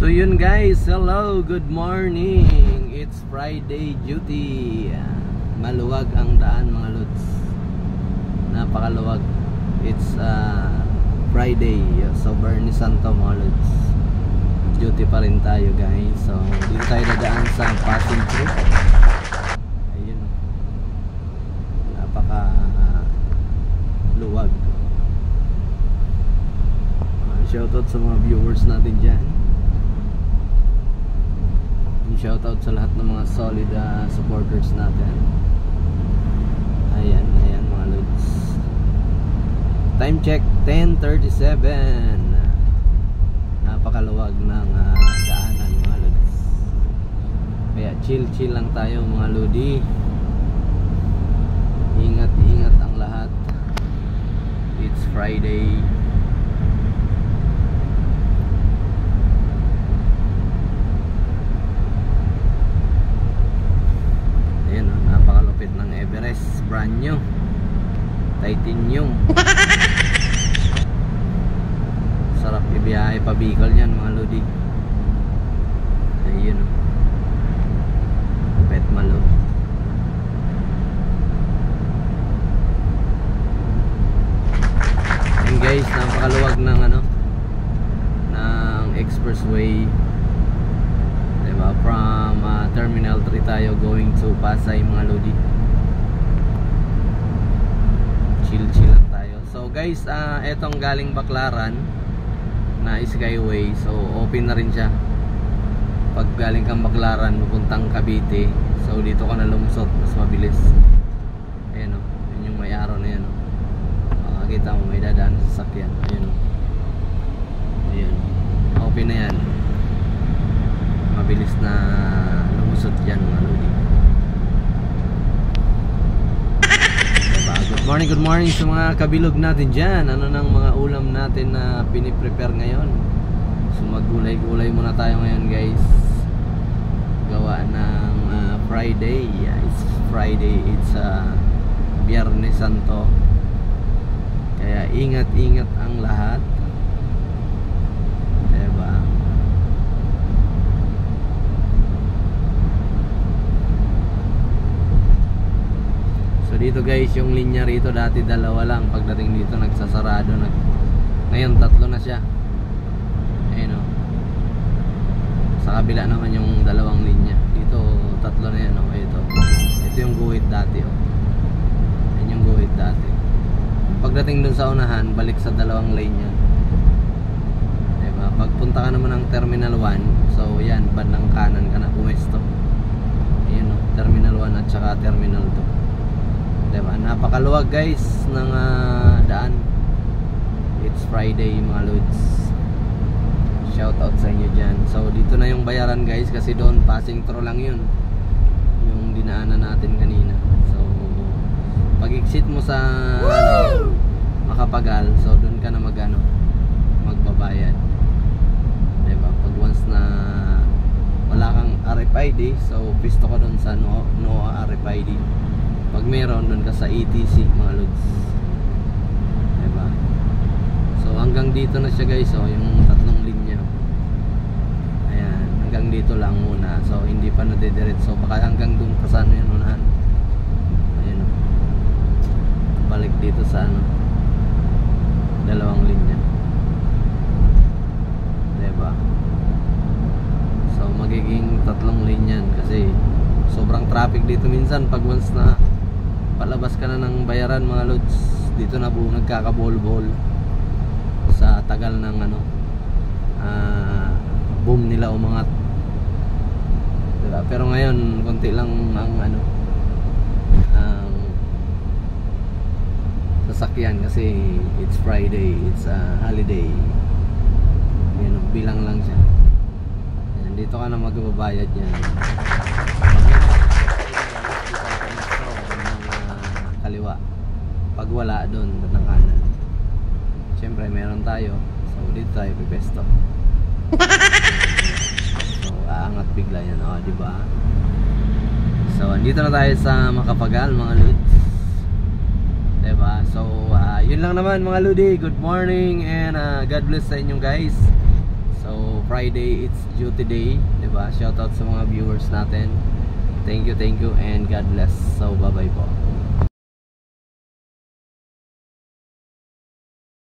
So yun guys, hello, good morning. It's Friday duty. Maluwag ang daan mga lods. Napakaluwag. It's Friday, so Bernie Santo mga lods. Duty pa rin tayo guys. So dito tayo nadaan sa passing through. Ayun, napaka luwag. Shoutout sa mga viewers natin dyan. Shoutout sa lahat ng mga solid supporters natin. Ayan, ayan mga lods. Time check 10:37. Napakaluwag ng daanan mga lods. Kaya chill lang tayo mga lodi. Ingat ang lahat. It's Friday. Ng Everest, brand new titanium. Sarap ibiyahe pa Bicol yan mga lodi. Ayun o, pet malo. And guys, napakaluwag ng ng expressway, diba? From Terminal 3 tayo going to Pasay mga lodi. Chill lang tayo. So guys, etong galing Baclaran na Skyway, so open na rin siya. Pag galing kang Baclaran pupuntang Cavite, so dito ka na lumusot, mas mabilis. Ayan o, yun yung may araw na yan o. Makakita mo may dadaan sa sasakyan. Ayun o, ayun, open na yan. Mabilis na lumusot yan mga lodi. Good morning sa mga kabilog natin dyan. Ano nang mga ulam natin na piniprepare ngayon? So maggulay-gulay muna tayo ngayon guys. Gawa ng Friday. It's Friday, it's Biyernes Santo. Kaya ingat ang lahat, diba? Dito guys, yung linya rito dati dalawa lang, pagdating dito nagsasarado ngayon tatlo na siya. Ayun o, sa kabila naman yung dalawang linya. Dito tatlo na yan o. Ito yung guhit dati o. Yan yung guhit dati. Pagdating dun sa unahan, balik sa dalawang lane yan, diba? Pagpunta ka naman ng Terminal 1, so yan, bandang kanan ka na pumesto. Ayun o, Terminal 1 at saka Terminal 2. Diba? Napakaluwag guys ng daan. It's Friday mga lods. Shoutout sa inyo dyan. So dito na yung bayaran guys, kasi doon passing through lang yun, yung dinaanan natin kanina. So pag exit mo sa Makapagal, so doon ka na magbabayad, diba? Pag once na wala kang RFID, so pisto ka doon sa no RFID. Pag meron, doon ka sa ETC mga lods, diba? So hanggang dito na siya guys, so yung tatlong linya. Ayan, hanggang dito lang muna. So hindi pa nadediretso, baka hanggang doon pa sa yun unahan. Ayan o, balik dito sa dalawang linya, diba? So magiging tatlong linya kasi sobrang traffic dito minsan. Pag once na palabas ka na ng bayaran mga lods, dito na buong nagkakabol-bol sa tagal ng boom nila umangat, diba? Pero ngayon konti lang ang sasakyan kasi it's Friday, it's holiday. Yan, bilang lang siya. Yan, dito ka na magbabayad yan. Kaliwa. Pag wala doon ng kanan, syempre meron tayo, so dito tayo pipesto. So aangat bigla yan, diba? So andito na tayo sa Makapagal mga lods, diba? So yun lang naman mga lodi. Good morning and God bless sa inyo guys. So Friday it's duty day, 'di ba? Shoutout sa mga viewers natin. Thank you and God bless. So bye bye po.